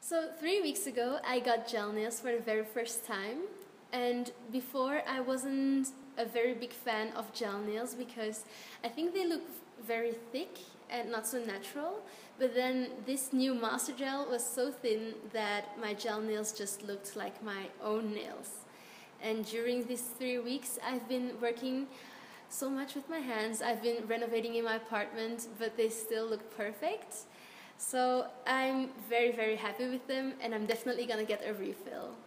So 3 weeks ago, I got gel nails for the very first time. And before, I wasn't a very big fan of gel nails because I think they look very thick and not so natural. But then this new Master Gel was so thin that my gel nails just looked like my own nails. And during these 3 weeks, I've been working so much with my hands. I've been renovating in my apartment, but they still look perfect. So I'm very, very happy with them, and I'm definitely gonna get a refill.